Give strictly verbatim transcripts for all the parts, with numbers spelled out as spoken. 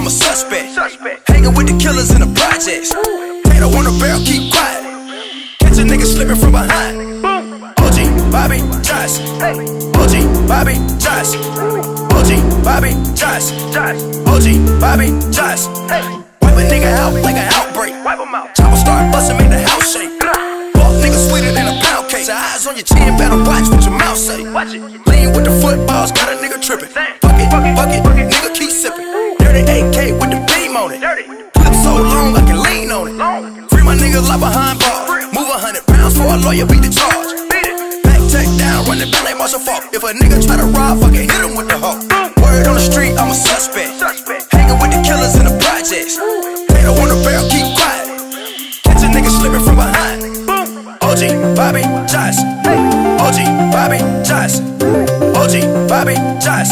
I'm a suspect. Hanging with the killers in the projects. Tato on the barrel, keep quiet. Catch a nigga slipping from behind. O G, Bobby, Josh. O G, Bobby, Josh. O G, Bobby, Josh. O G, Bobby, Josh. Wipe a nigga out like an outbreak. Chopper start bustin', make the house shake. Fuck nigga sweeter than a pound cake. Your eyes on your chin, better watch what your mouth say. Lean with the footballs, got a nigga trippin'. Fuck it, fuck it, nigga keep sippin'. Dirty A K with the beam on it. Clip so long I can lean on it. Free my niggas like behind bars. Move a hundred pounds for a lawyer, beat the charge. Back check down, run it back like Marshall Falk. If a nigga try to rob, fucking hit him with the hoe. Word on the street, I'm a suspect. Hanging with the killers in the projects. Tato on the barrel, keep quiet. Catch a nigga slipping from behind. O G, Bobby, Josh. O G, Bobby, Josh. O G, Bobby, Josh.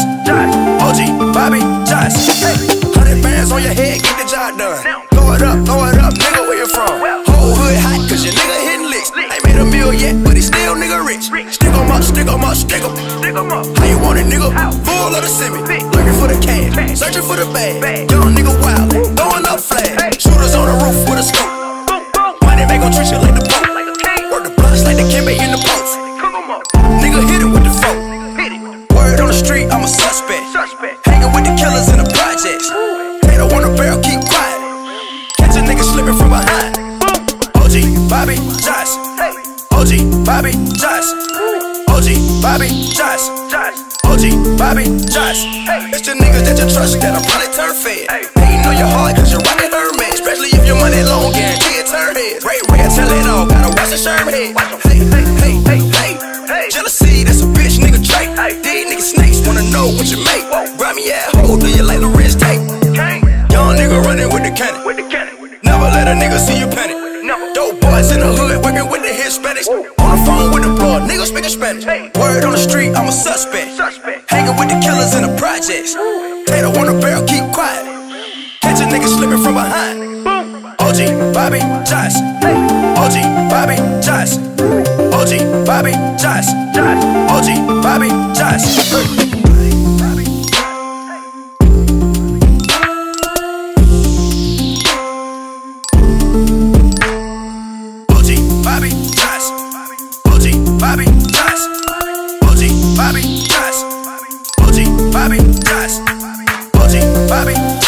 O G, Bobby, Josh. Hundred bands on your head, get the job done. Throw it up, throw it up, nigga, where you from? Whole hood hot, cause your nigga hitting licks. Ain't made a meal yet, but he still nigga rich. Stick 'em up, stick 'em up, stick 'em. How you want it, nigga? Full of the semi. Lurking for the cash, searching for the bag. Young nigga wild, throwing up flags. Shooters on the roof with a scope. Money make gon' treat you like the Pope. Work the blunts like the Kimbe in the post. Nigga hit it with the folk. Word on the street, I'm a suspect. Hanging with the killers in the projects. Tato on the barrel, keep quiet. Catch a nigga slipping from behind. O G, Bobby, Josh. O G, Bobby, Josh. O G, Bobby, Josh. O G, Bobby, Josh. It's the niggas that you trust that'll probably turn fed. Hating on your heart cause you're rockin' Hermes. Especially if your money long, guarantee it turn heads. Ray Ray, tell it all, gotta watch the Sherm head. Hey, hey, hey, hey, hey. Jealousy, that's a bitch nigga trait. These niggas snakes wanna know what you make. Grab me at hole, do you like the wrist tape? Young nigga running with the cannon. Never let a nigga see you panic. Dope boys in the hood working with the Hispanics. On the phone with the plug, niggas speaking Spanish. Word on the street, I'm a suspect. Hanging with the killers in the projects. Tato on the barrel, keep quiet. Catch a nigga slipping from behind. O G, Bobby, Josh. O G, Bobby, Josh. O G, Bobby, Josh. O G, Bobby, Josh. Bobby, Josh. O G, Bobby, Josh. O G, Bobby, Josh. O G, Bobby, Josh. O G, Bobby.